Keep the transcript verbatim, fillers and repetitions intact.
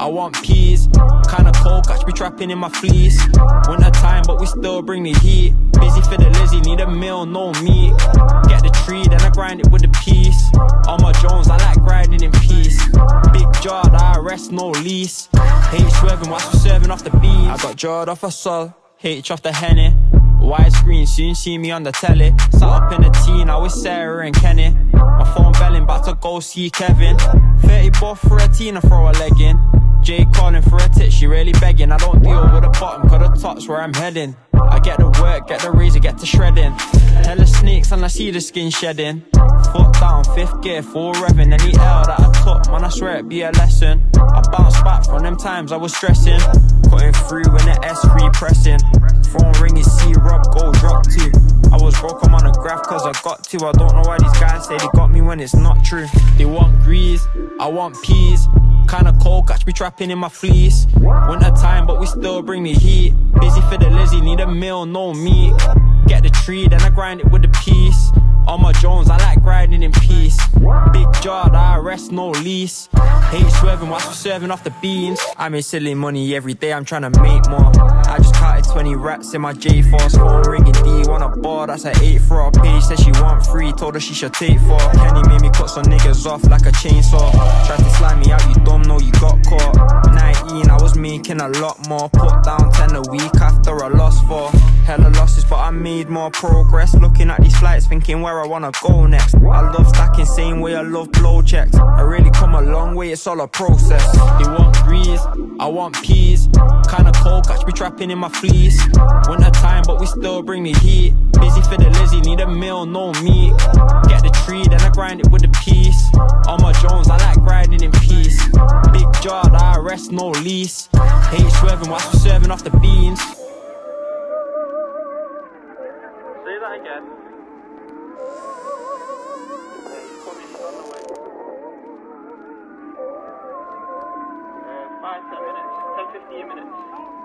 I want peas. Kinda cold, catch me trapping in my fleece. Winter time, but we still bring the heat. Busy for the Lizzie, need a meal, no meat. Get the tree, then I grind it with the piece. On my Jones, I like grinding in peace. Big jar, I arrest, no lease. Hate swerving, watch me serving off the beans. I got jarred off a sol, H off the Henny. Widescreen, soon see me on the telly. Sat up in the teen, I was Sarah and Kenny. My phone belling, about to go see Kevin. thirty buff for a teen and throw a leg in. Jay calling for a tit, she really begging. I don't deal with the bottom, cause the top's where I'm heading. I get the work, get the razor, get to shredding. Hella snakes and I see the skin shedding. Foot down, fifth gear, full revving. Any L that I took, man I swear it be a lesson. I bounced back from them times I was stressing. Cutting through in the S three pressing. Phone ringing, see Rob go drop two. I was broke, I'm on a graph cause I got to. I don't know why these guys say they got me when it's not true. They want Greeze, I want peas. Kinda cold, catch me trapping in my fleece. Winter time, but we still bring the heat. Busy for the Lizzie, need a meal, no meat. Get the tree, then I grind it with the piece. On my Jones, I like grinding in peace. Big jar, I arrest, no lease. Hate swerving, watch me serving off the beans. I make silly money every day, I'm trying to make more. I just counted twenty rats in my J-Force. Phone ringing, D, want a bar, that's an eight for her page. Said she want free, told her she should take four. Kenny made me cut some niggas off like a chainsaw. Tried to slide me out, you dumb, no you got caught. Nineteen, I was making a lot more. Put down ten a week after a loss for hella losses, but I made more progress. Looking at these flights, thinking where I wanna go next. I love stacking, same way I love blow checks. I really come a long way, it's all a process. They want Greeze, I want peas. Kinda cold, catch me trapping in my fleece. Winter time, but we still bring the heat. Busy for the Lizzie, need a meal, no meat. Get the tree, then I grind it with the piece. On my Jones, I like grinding in peace. Big jar, I arrest, no lease. Hate swerving, watch me serving off the beans. Say that again. Uh, five, ten minutes, ten, fifteen minutes.